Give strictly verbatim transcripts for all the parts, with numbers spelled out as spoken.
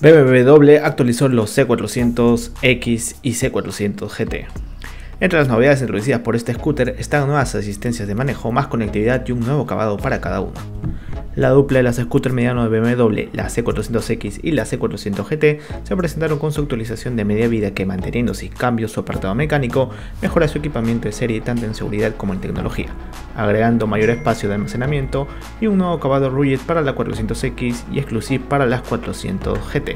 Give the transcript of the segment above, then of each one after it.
B M W actualizó los C cuatrocientos X y C cuatrocientos G T. Entre las novedades introducidas por este scooter están nuevas asistencias de manejo, más conectividad y un nuevo acabado para cada uno. La dupla de las scooters medianos de B M W, la C cuatrocientos X y la C cuatrocientos G T, se presentaron con su actualización de media vida que, manteniendo sin cambios su apartado mecánico, mejora su equipamiento de serie tanto en seguridad como en tecnología, agregando mayor espacio de almacenamiento y un nuevo acabado rugged para la cuatrocientos X y exclusive para las cuatrocientos G T.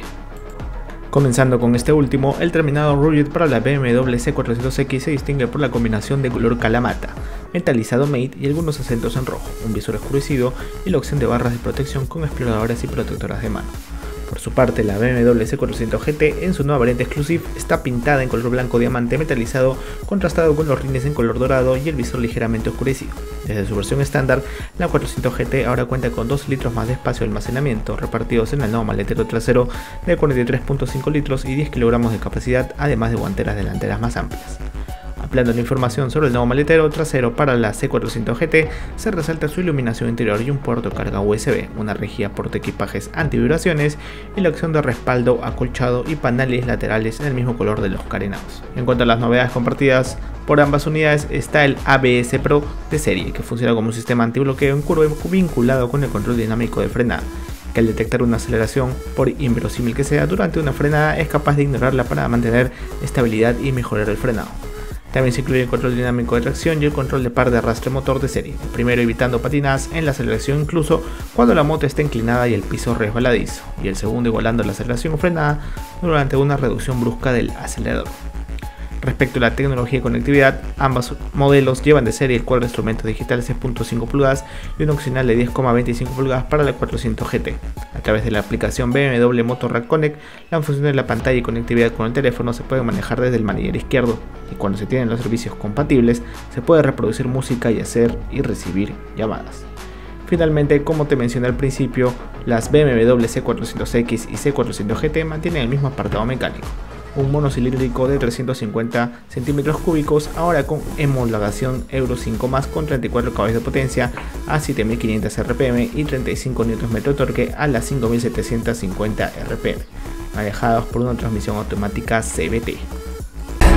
Comenzando con este último, el terminado rugged para la B M W C cuatrocientos X se distingue por la combinación de color calamata, metalizado mate y algunos acentos en rojo, un visor oscurecido y la opción de barras de protección con exploradoras y protectoras de mano. Por su parte, la B M W C cuatrocientos G T en su nueva variante exclusive está pintada en color blanco diamante metalizado contrastado con los rines en color dorado y el visor ligeramente oscurecido. Desde su versión estándar, la cuatrocientos G T ahora cuenta con dos litros más de espacio de almacenamiento repartidos en el nuevo maletero trasero de cuarenta y tres punto cinco litros y diez kilogramos de capacidad, además de guanteras delanteras más amplias. Ampliando la información sobre el nuevo maletero trasero para la C cuatrocientos G T, se resalta su iluminación interior y un puerto de carga U S B, una rígida portaequipajes antivibraciones y la opción de respaldo acolchado y paneles laterales en el mismo color de los carenados. En cuanto a las novedades compartidas por ambas unidades, está el A B S Pro de serie, que funciona como un sistema antibloqueo en curva vinculado con el control dinámico de frenada, que al detectar una aceleración, por inverosímil que sea, durante una frenada es capaz de ignorarla para mantener estabilidad y mejorar el frenado. También se incluye el control dinámico de tracción y el control de par de arrastre motor de serie, el primero evitando patinadas en la aceleración incluso cuando la moto está inclinada y el piso resbaladizo, y el segundo igualando la aceleración o frenada durante una reducción brusca del acelerador. Respecto a la tecnología y conectividad, ambos modelos llevan de serie el cuadro de instrumentos digital seis punto cinco pulgadas y un opcional de diez coma veinticinco pulgadas para la cuatrocientos G T. A través de la aplicación B M W Motorrad Connect, la función de la pantalla y conectividad con el teléfono se puede manejar desde el manillar izquierdo, y cuando se tienen los servicios compatibles, se puede reproducir música y hacer y recibir llamadas. Finalmente, como te mencioné al principio, las B M W C cuatrocientos X y C cuatrocientos G T mantienen el mismo apartado mecánico. Un monocilíndrico de trescientos cincuenta centímetros cúbicos, ahora con homologación Euro cinco más con treinta y cuatro caballos de potencia a siete mil quinientos R P M y treinta y cinco newton metros de torque a las cinco mil setecientos cincuenta R P M, manejados por una transmisión automática C V T.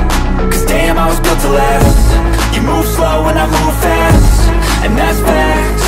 Damn, I was built to last. You move slow and I move fast, and that's fact.